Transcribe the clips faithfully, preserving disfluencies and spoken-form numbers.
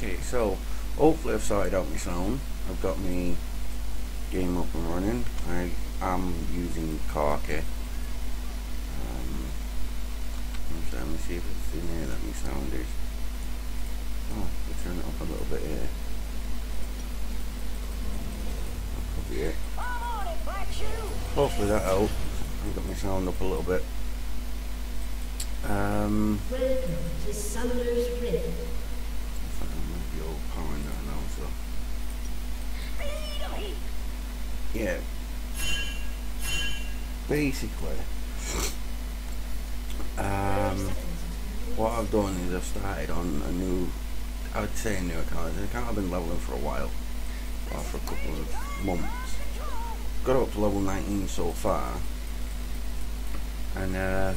Okay, so hopefully I've sorted out my sound. I've got my game up and running. I am using Corky. Um, let me see if it's in here that my sound is. Oh, we'll turn it up a little bit here. That could be it. Hopefully that helps. I've got my sound up a little bit. Um, Welcome to Summoner's Rift. I might be overpowering that now, so. Yeah. Basically, um, what I've done is I've started on a new, I would say a new account. The account I've been leveling for a while, or for a couple of months. Got up to level nineteen so far, and uh,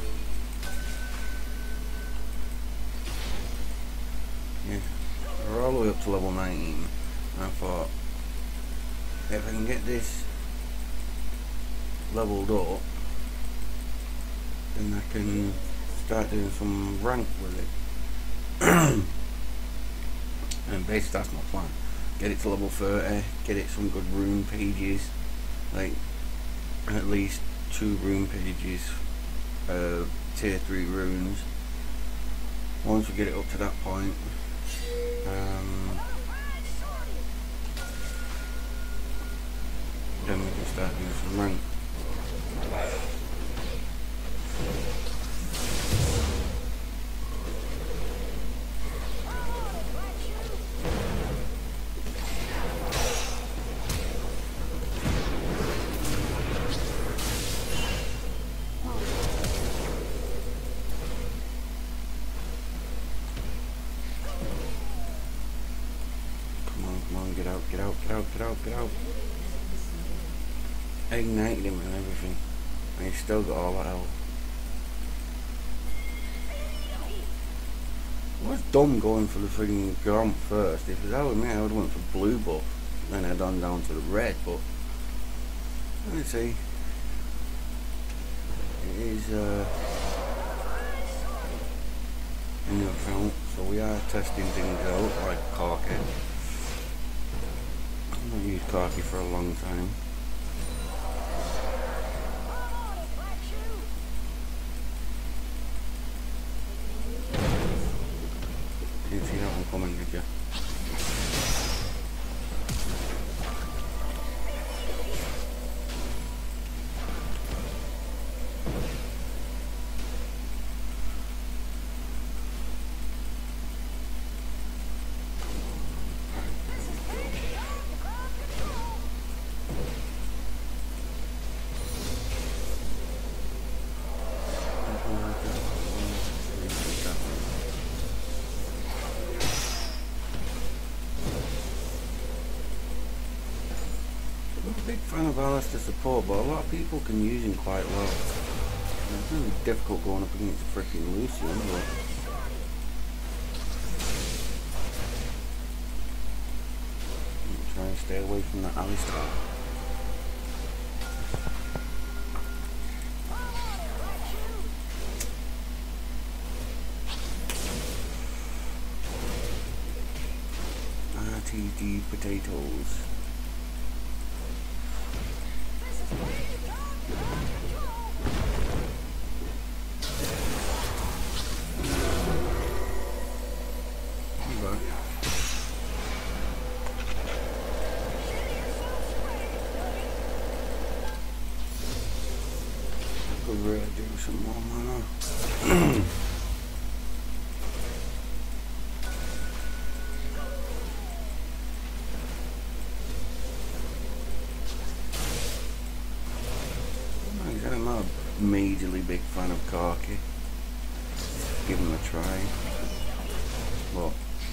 yeah, we're all the way up to level nineteen. And I thought, if I can get this leveled up, then I can start doing some rank with it. And basically that's my plan. Get it to level thirty, get it some good rune pages, like at least two rune pages, uh, tier three runes. Once we get it up to that point, um, then we can start doing some rank. Get out, get out, get out, get out, get out. I ignited him and everything. And he's still got all that health. I was dumb going for the frigging Gromp first. If it was that with me, I would have went for blue buff. Then I'd gone down to the red, but let me see. It is uh, a new account, so we are testing things out like Corky. I've not used Corky for a long time. Didn't see that one coming, did you? Big fan of Alistair support, but a lot of people can use him quite well. It's really difficult going up against a freaking Lucian, but I'm trying to stay away from that Alistair. R T D potatoes. Could really do some more mana. I'm not a majorly big fan of Corky. Give him a try. Well,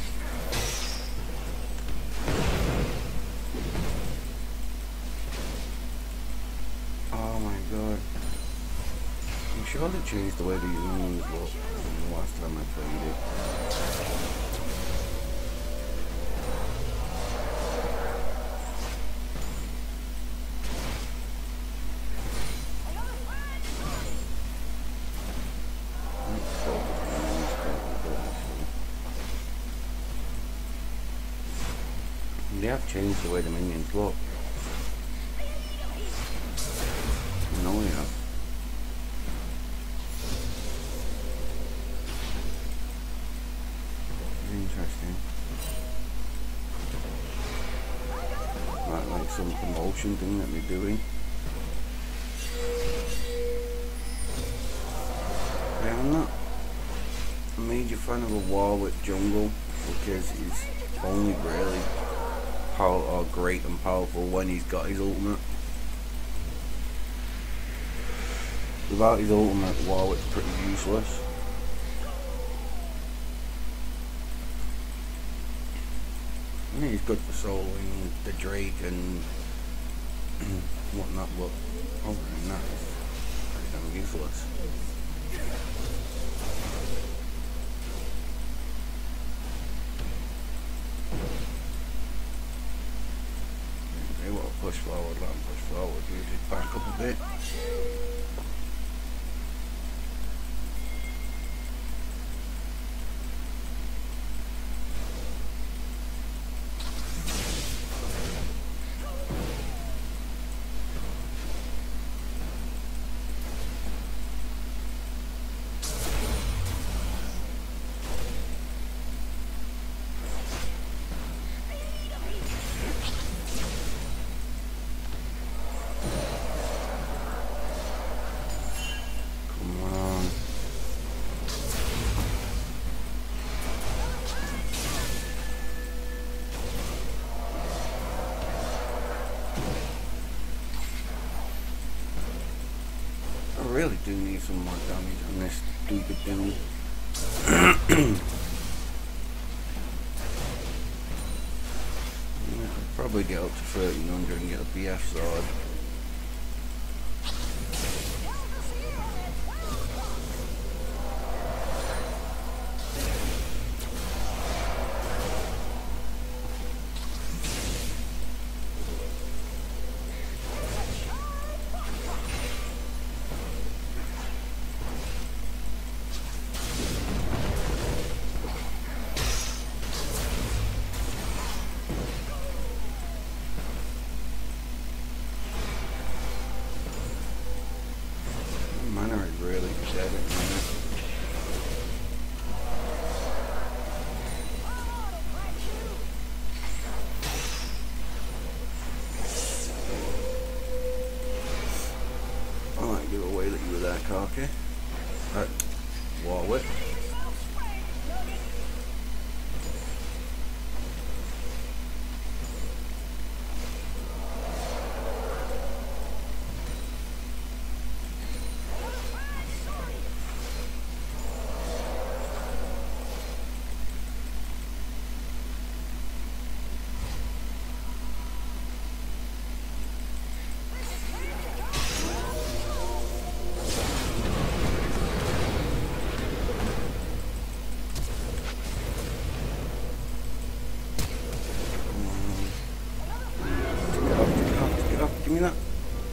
oh my god. I'm sure they changed the way these runes look from the last time I played it. They have changed the way the minions look. No, we have. Interesting. Right, like some promotion thing that they're doing. Yeah, I'm not a major fan of a Warwick jungle because he's only really power or great and powerful when he's got his ultimate. Without his ultimate, Warwick's pretty useless. I mean, he's good for soloing the Drake and whatnot, but other than that, he's pretty damn useless. They want to push forward, let him push forward, use his back up a bit. I really do need some more damage on this stupid thing. Yeah, I'll probably get up to thirteen hundred and get a B F sword. Mana is really dead at the minute. I might give away that you were there, Karki. Right, Warwick. Give me that.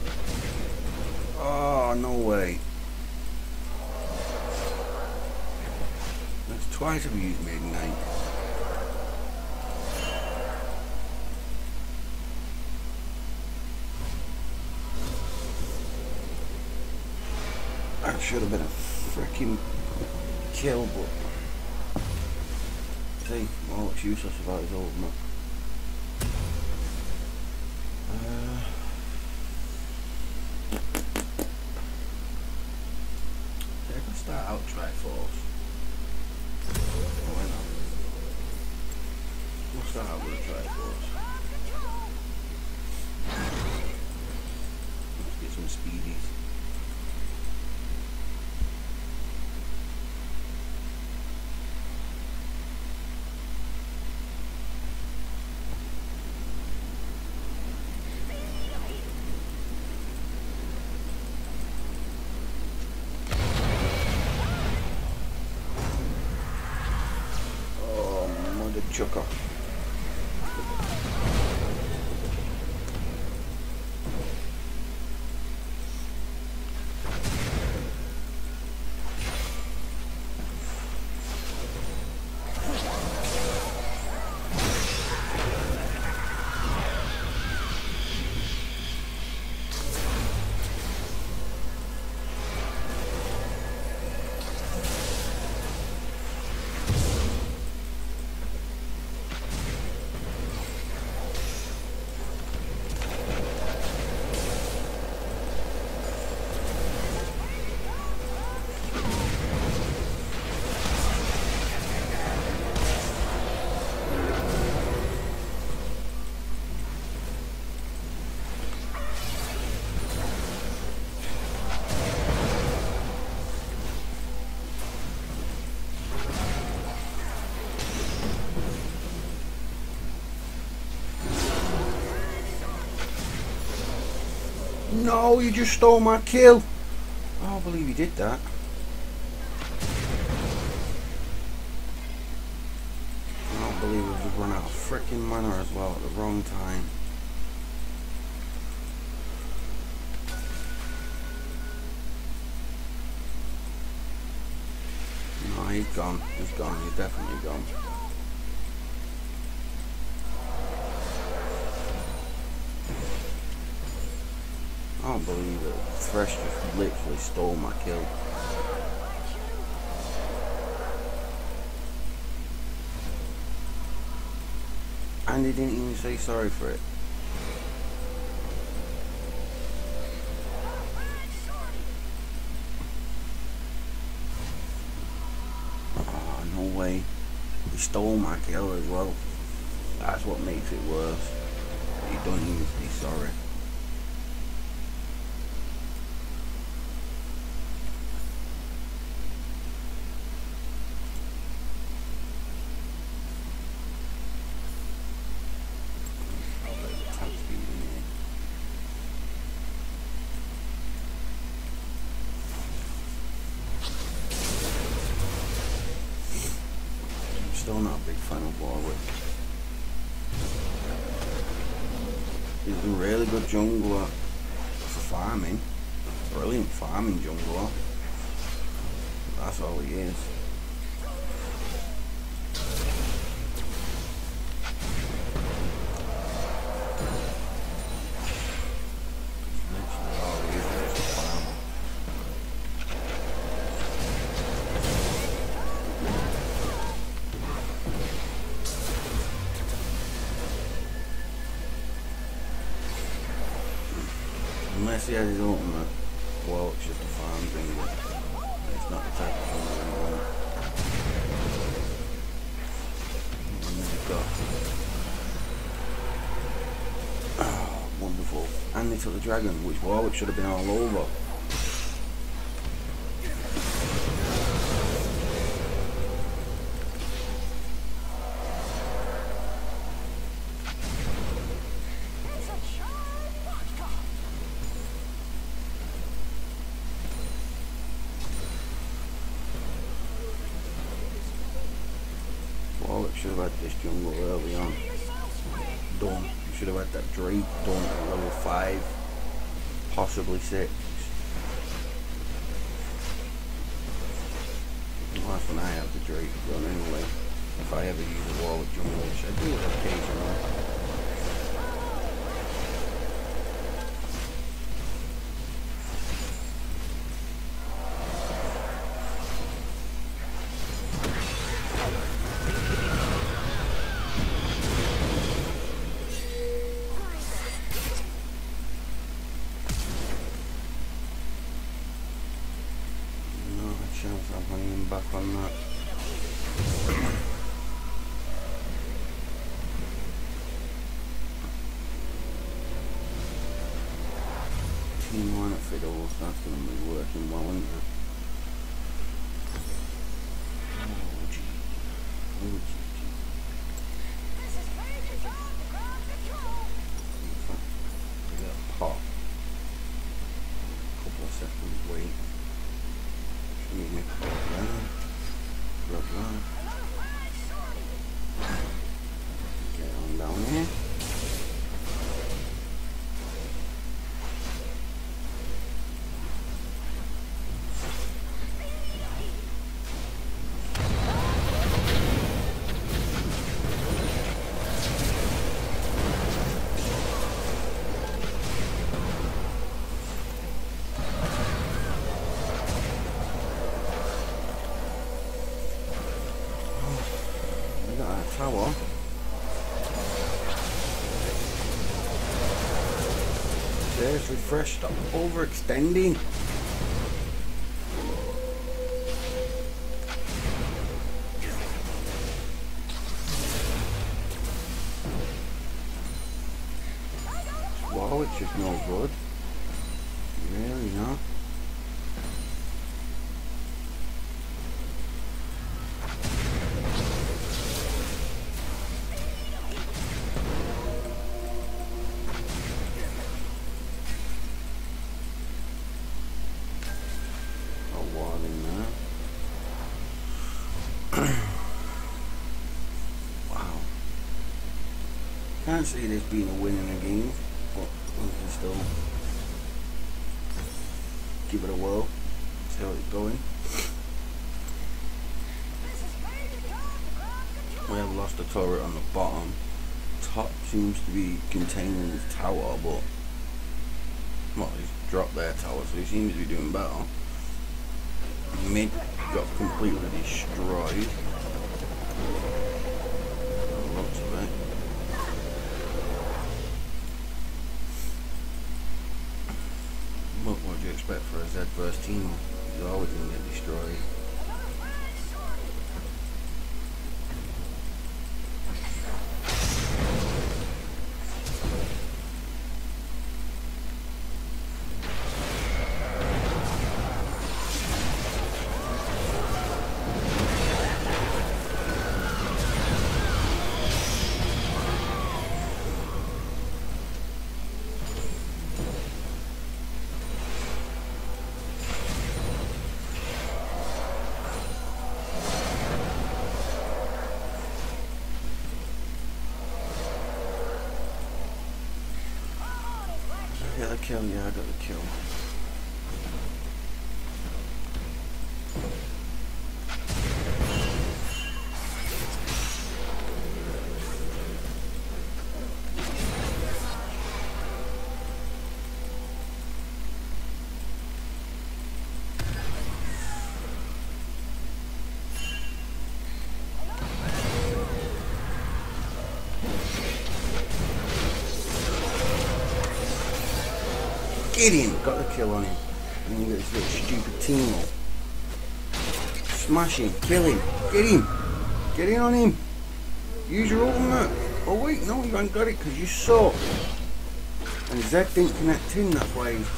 Oh, no way. That's twice I've used Midnight. That should have been a freaking kill, but see, well, it's useless without his ultimate. Uh, I can start out Triforce. Why not? We'll start out with a Triforce. Let's get some speedies. Chucker. No, you just stole my kill. I don't believe you did that. I don't believe we've just run out of freaking mana as well at the wrong time. No, he's gone. He's gone. He's definitely gone. I don't believe it. Thresh just literally stole my kill. And he didn't even say sorry for it. Oh, no way. He stole my kill as well. That's what makes it worse. He don't even say sorry. Still not a big fan of Warwick. He's a really good jungler for farming. Brilliant farming jungler. That's all he is. Literally all he is is a farmer. Unless he has his ultimate, well, it's just a farm thing. It's not the type of thing I want. And then we've got... Oh, wonderful. And they took the dragon, which Warwick should have been all over. Warwick should have had this jungle early on done. You should have had that Drake done at level five, possibly six. Well, that's when I have the Drake done anyway. If I ever use a Warwick jungle, which I do occasionally. I'm hanging back on that. Team one at Fiddles, that's going to be working well, isn't it? Oh, gee. Oh, gee, gee. In fact, we got a pop. A couple of seconds wait. Get on down here. Tower. There's refresh, stop overextending. Wow, it's just no good. Really not. Can't see this being a win in a game, but we can still give it a whirl, see how it's going. We have lost a turret on the bottom. Top seems to be containing his tower, but well, he's dropped their tower, so he seems to be doing better. Mid got completely destroyed. Lots of it. But what do you expect for a Z first team? He's always going to get destroyed. I got the kill, yeah, I got the kill. Get him! Got the kill on him. And then you got this little stupid team up. Smash him, kill him, get him! Get in on him! Use your ultimate! Oh wait, no, you haven't got it because you suck! And Zed didn't connect in, that's why he...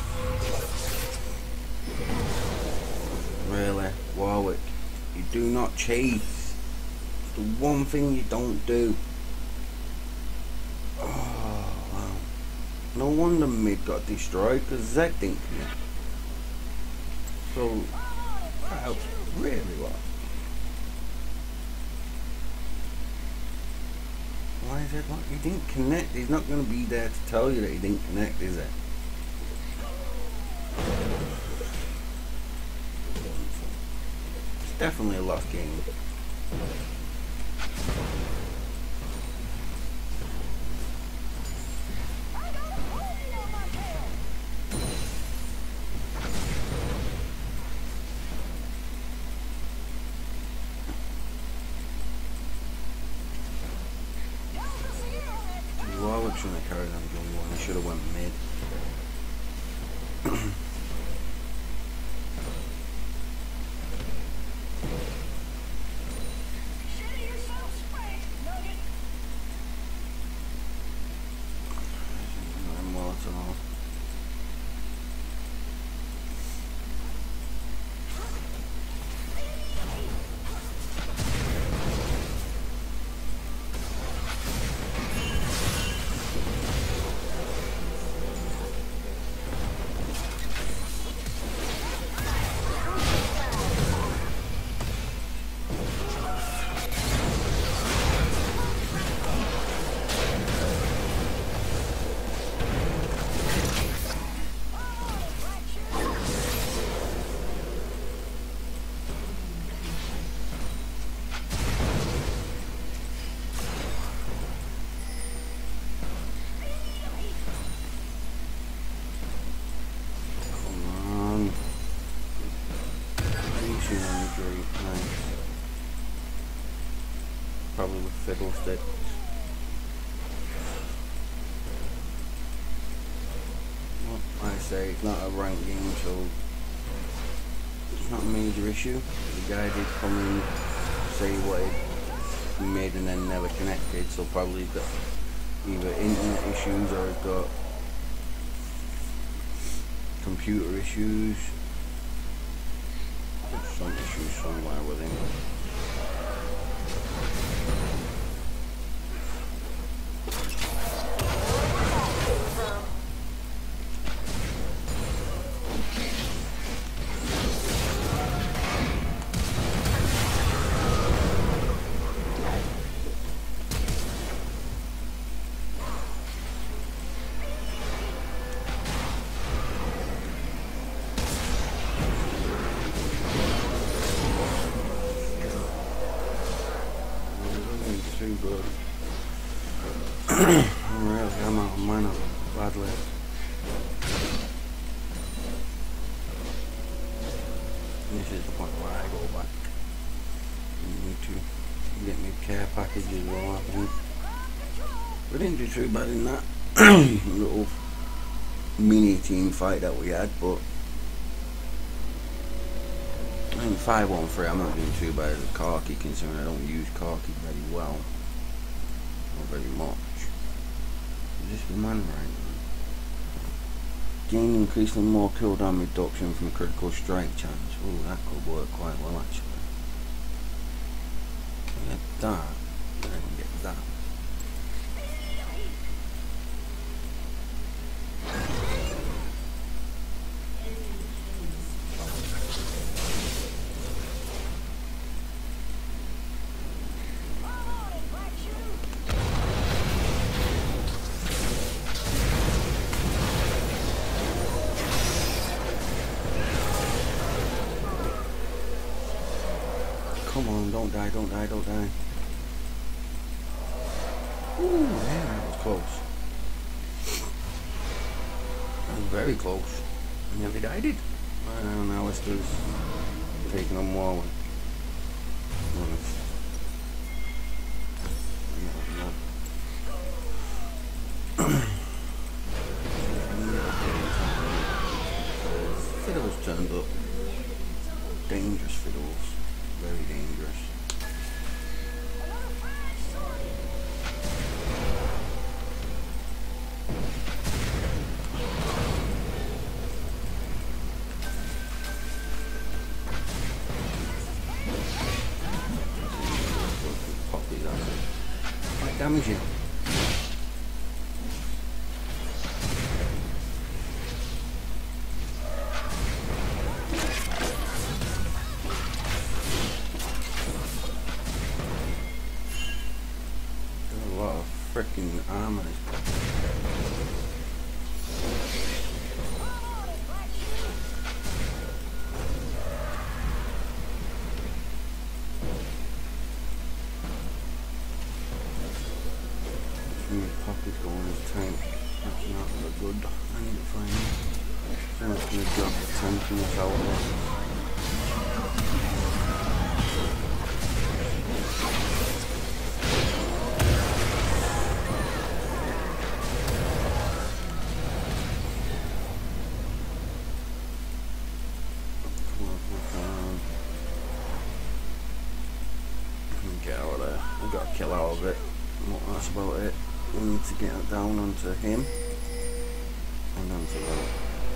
Really? Warwick, you do not chase. It's the one thing you don't do. Oh, wow. No wonder mid got destroyed because Zed didn't connect. So, that helps really well. Why is it like he didn't connect? He's not going to be there to tell you that he didn't connect, is it? It's definitely a lost game. Warwick's gonna carry on jungle and he should have went mid. I'm well at all. Probably with fiddlesticks. Well, like I say, it's not a ranked game, so it's not a major issue. The guy did come and say what he made and then never connected, so probably he's got either internet issues or he's got computer issues. There's some issues somewhere with him. too good. I'm really, I'm out of mana badly. This is the point where I go back. I need to get my care package as well, I think. We didn't do too bad in that little mini team fight that we had, but I think five on three, I'm not doing too bad as a Karki, considering I don't use Karki very well. Not very much. Is this the man right now? Gain increasingly more cooldown reduction from critical strike chance. Oh, that could work quite well actually. Get that, then I can get that. Come on, don't die, don't die, don't die. Ooh, yeah, that was close. That was very close. I nearly died it. Well, now it's just taking on more. Honest. Fiddles turned up. Dangerous fiddles. Very dangerous. Poppy, that's it. Quite damaging. Freaking armor is Poppy's going in his tank. That's not look good. I need to find him. Someone's gonna drop the tank in this outlet. Get out of there. We've got to kill out of it. Well, that's about it. We need to get down onto him and onto that.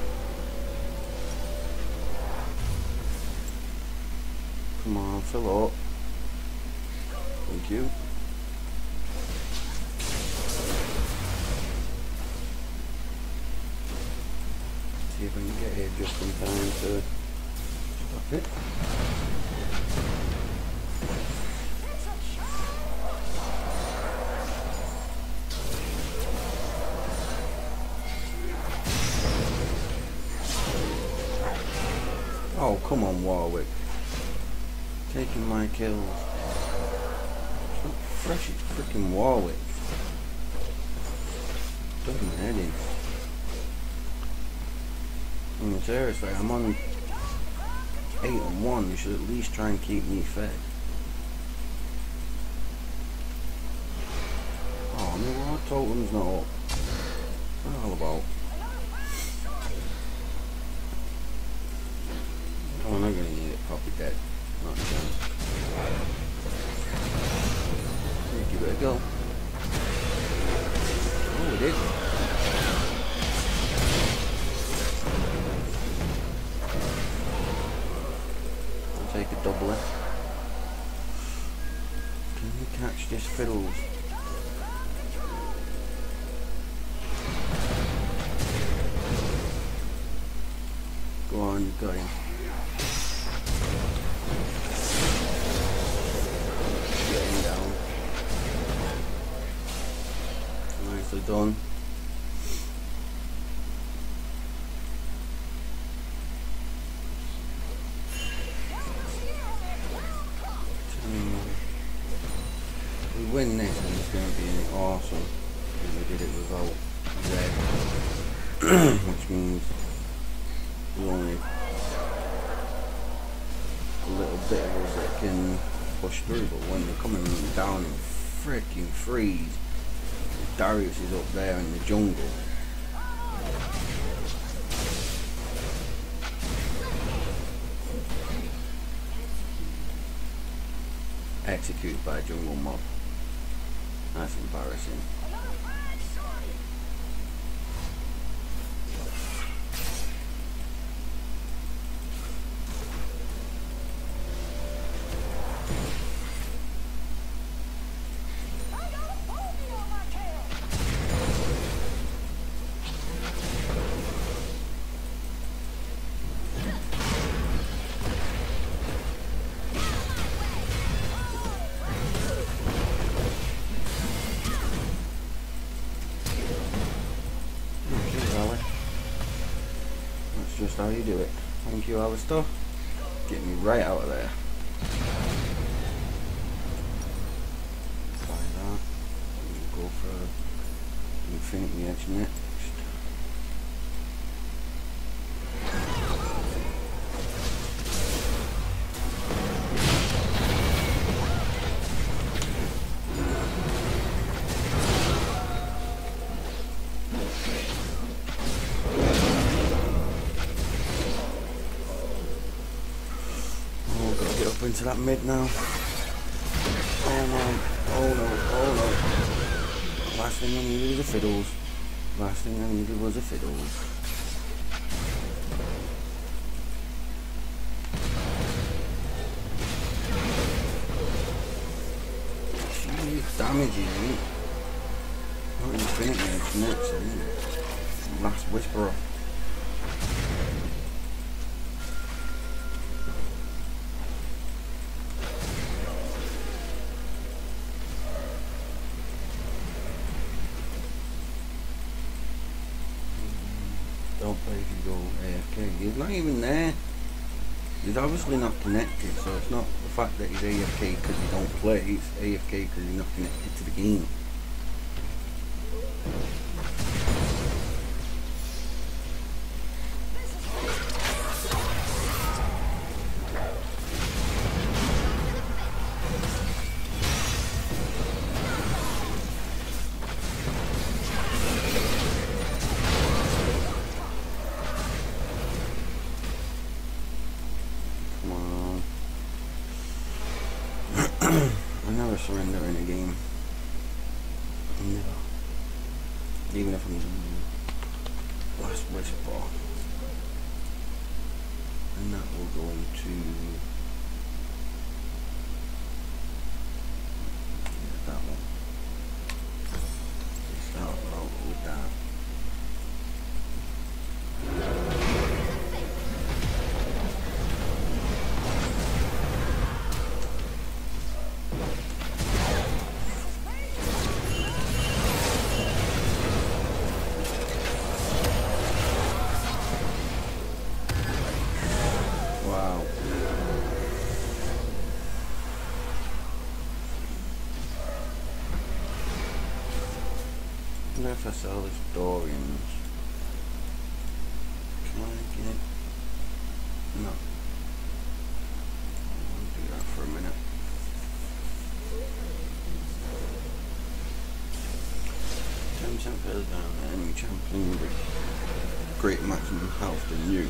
Come on, fill up. Thank you. See if I can get here just in time to stop it. Oh, come on, Warwick. Taking my kills. It's not fresh, it's freaking Warwick. Does my head in. I mean, seriously, I'm on eight and one. You should at least try and keep me fed. Oh, my war totem's not up. What's that all about? Oh, I'm not gonna need it. Poppy dead. Not a chance. Give it a go. Oh, it did. I'll take a doubler. Can you catch this fiddles? Go on, you got him. Nicely done. we win this, and it's going to be awesome. Because we did it without Zed, which means there's only a little bit of us that can push through. But when they're coming down in freaking freeze, Darius is up there in the jungle. Executed by a jungle mob. That's embarrassing. Just how you do it. Thank you, Alistair. Get me right out of there. Try that. We'll go for Infinity Edge next. Into that mid now. Oh no, oh no, oh no. Last thing I needed was a fiddles. Last thing I needed was a fiddles. Jeez, damage is it? Not Infinity Edge next, isn't it? Last Whisperer. Don't play if you go A F K. He's not even there. He's obviously not connected, so it's not the fact that he's A F K because he don't play, it's A F K because he's not connected to the game. I never surrender in a game. Never. Even if I'm the last whisper. And that will go to yeah, that one. Start out with that. If I sell this Dorians, can I get? No. I'll do that for a minute. ten percent further down, enemy champion with great maximum health than you.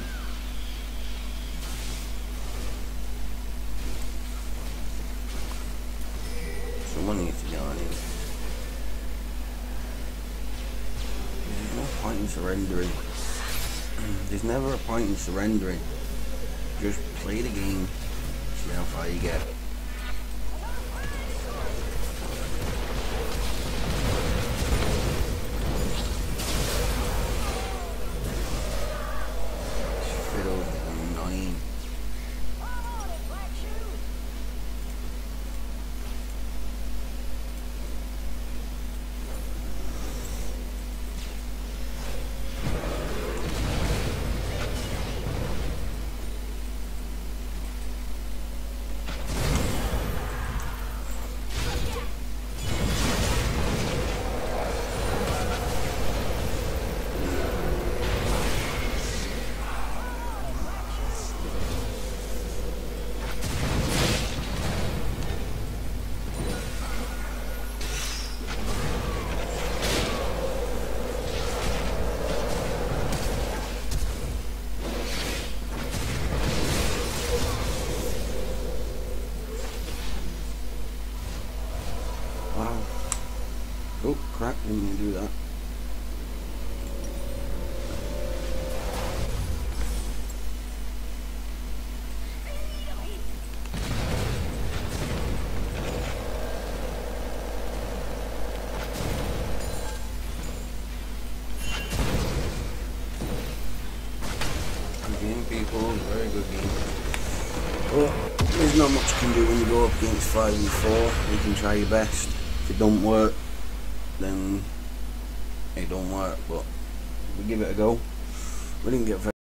Someone needs to get on it. Point in surrendering. There's never a point in surrendering. Just play the game, see how far you get. Fiddle is annoying. Oh crap, didn't mean to do that. Good game, people, very good game. But there's not much you can do when you go up against five and four. You can try your best. If it don't work, then it don't work, but we give it a go. We didn't get very